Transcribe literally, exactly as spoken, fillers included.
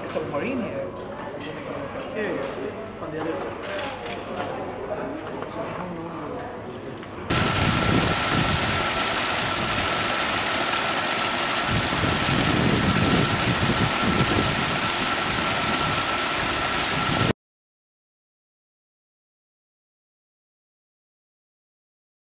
submarine here. We're gonna go here on the other side.